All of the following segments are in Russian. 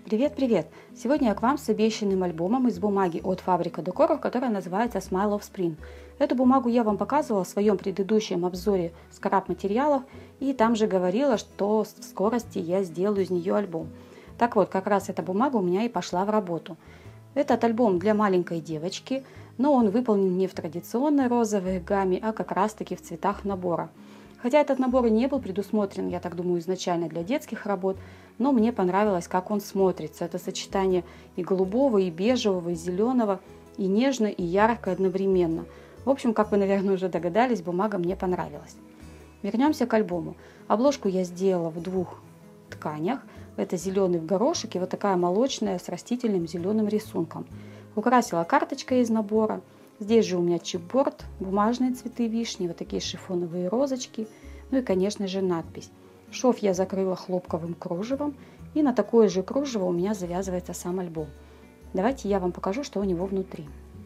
Привет-привет! Сегодня я к вам с обещанным альбомом из бумаги от Фабрика Декор, которая называется Smile of Spring. Эту бумагу я вам показывала в своем предыдущем обзоре скрап материалов, и там же говорила, что в скорости я сделаю из нее альбом. Так вот, как раз эта бумага у меня и пошла в работу. Этот альбом для маленькой девочки, но он выполнен не в традиционной розовой гамме, а как раз таки в цветах набора. Хотя этот набор и не был предусмотрен, я так думаю, изначально для детских работ, но мне понравилось, как он смотрится. Это сочетание и голубого, и бежевого, и зеленого, и нежно, и ярко одновременно. В общем, как вы, наверное, уже догадались, бумага мне понравилась. Вернемся к альбому. Обложку я сделала в двух тканях. Это зеленый в горошек и вот такая молочная с растительным зеленым рисунком. Украсила карточкой из набора. Здесь же у меня чипборд, бумажные цветы вишни, вот такие шифоновые розочки, ну и, конечно же, надпись. Шов я закрыла хлопковым кружевом, и на такое же кружево у меня завязывается сам альбом. Давайте я вам покажу, что у него внутри.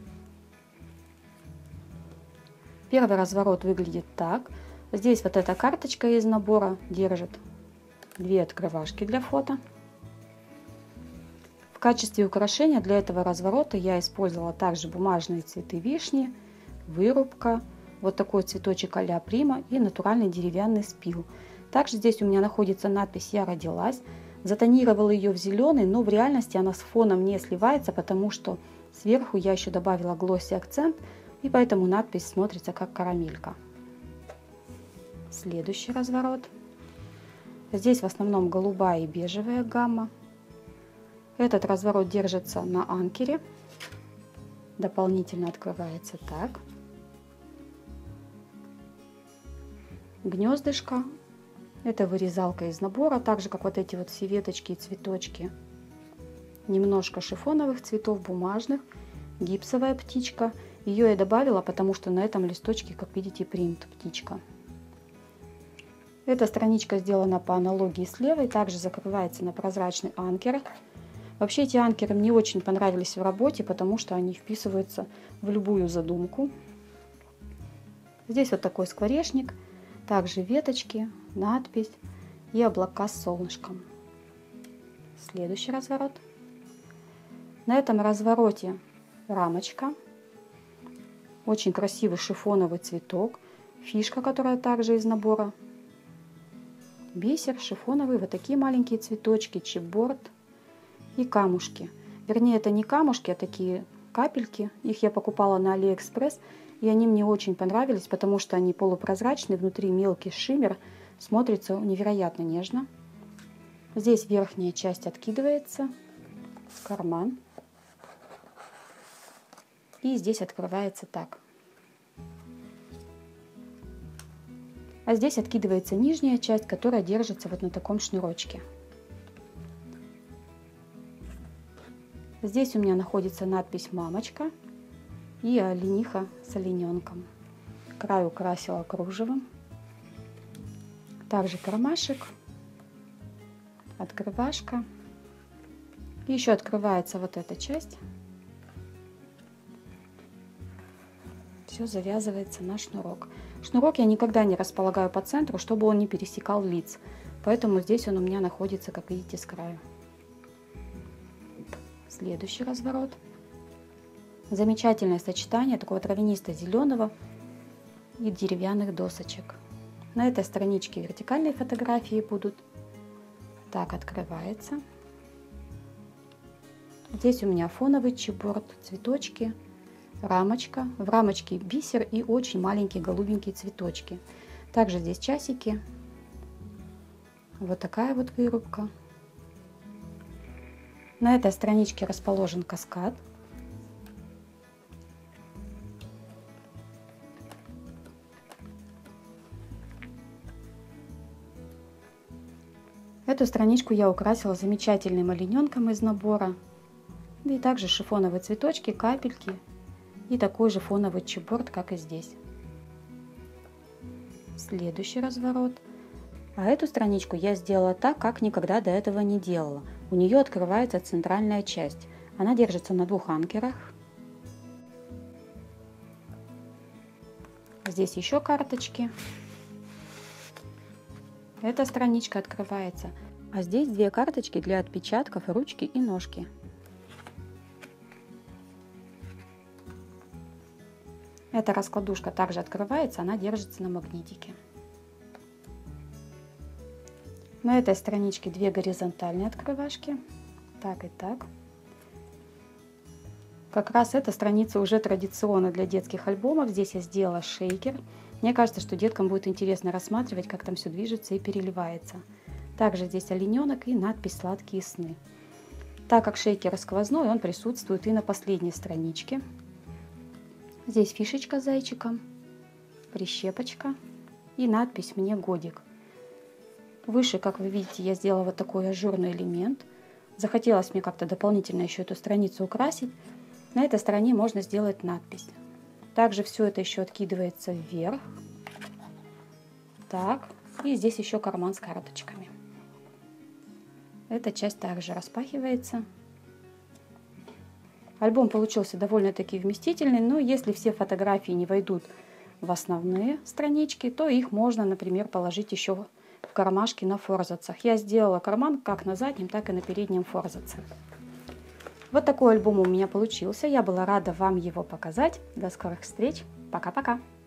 Первый разворот выглядит так. Здесь вот эта карточка из набора держит две открывашки для фото. В качестве украшения для этого разворота я использовала также бумажные цветы вишни, вырубка, вот такой цветочек а-ля прима и натуральный деревянный спил. Также здесь у меня находится надпись «Я родилась». Затонировала ее в зеленый, но в реальности она с фоном не сливается, потому что сверху я еще добавила глосси акцент, и поэтому надпись смотрится как карамелька. Следующий разворот. Здесь в основном голубая и бежевая гамма. Этот разворот держится на анкере. Дополнительно открывается так. Гнездышко. Это вырезалка из набора, так же как вот эти вот все веточки и цветочки. Немножко шифоновых цветов, бумажных. Гипсовая птичка. Ее я добавила, потому что на этом листочке, как видите, принт птичка. Эта страничка сделана по аналогии с левой, также закрывается на прозрачный анкер. Вообще эти анкеры мне очень понравились в работе, потому что они вписываются в любую задумку. Здесь вот такой скворечник, также веточки, надпись и облака с солнышком. Следующий разворот. На этом развороте рамочка, очень красивый шифоновый цветок, фишка, которая также из набора, бисер шифоновый, вот такие маленькие цветочки, чипборд и камушки. Вернее, это не камушки, а такие капельки. Их я покупала на Алиэкспресс, и они мне очень понравились, потому что они полупрозрачные, внутри мелкий шиммер, смотрится невероятно нежно. Здесь верхняя часть откидывается, карман, и здесь открывается так. А здесь откидывается нижняя часть, которая держится вот на таком шнурочке. Здесь у меня находится надпись «Мамочка» и олениха с олененком. Край украсила кружевом. Также кармашек, открывашка. И еще открывается вот эта часть. Все завязывается на шнурок. Шнурок я никогда не располагаю по центру, чтобы он не пересекал лиц. Поэтому здесь он у меня находится, как видите, с краю. Следующий разворот. Замечательное сочетание такого травянисто-зеленого и деревянных досочек. На этой страничке вертикальные фотографии будут. Так открывается. Здесь у меня фоновый чипборд, цветочки, рамочка. В рамочке бисер и очень маленькие голубенькие цветочки. Также здесь часики. Вот такая вот вырубка. На этой страничке расположен каскад. Эту страничку я украсила замечательным олененком из набора. И также шифоновые цветочки, капельки и такой же фоновый чипборд, как и здесь. Следующий разворот. А эту страничку я сделала так, как никогда до этого не делала. У нее открывается центральная часть. Она держится на двух анкерах. Здесь еще карточки. Эта страничка открывается А здесь 2 карточки для отпечатков ручки и ножки. Эта раскладушка также открывается, она держится на магнитике. На этой страничке 2 горизонтальные открывашки. Так и так. Как раз эта страница уже традиционна для детских альбомов. Здесь я сделала шейкер. Мне кажется, что деткам будет интересно рассматривать, как там все движется и переливается. Также здесь олененок и надпись «Сладкие сны». Так как шейкер сквозной, он присутствует и на последней страничке. Здесь фишечка с зайчиком, прищепочка и надпись «Мне годик». Выше, как вы видите, я сделала вот такой ажурный элемент. Захотелось мне как-то дополнительно еще эту страницу украсить. На этой стороне можно сделать надпись. Также все это еще откидывается вверх. Так, и здесь еще карман с карточками. Эта часть также распахивается. Альбом получился довольно-таки вместительный, но если все фотографии не войдут в основные странички, то их можно, например, положить еще в кармашки на форзацах. Я сделала карман как на заднем, так и на переднем форзаце. Вот такой альбом у меня получился. Я была рада вам его показать. До скорых встреч. Пока-пока.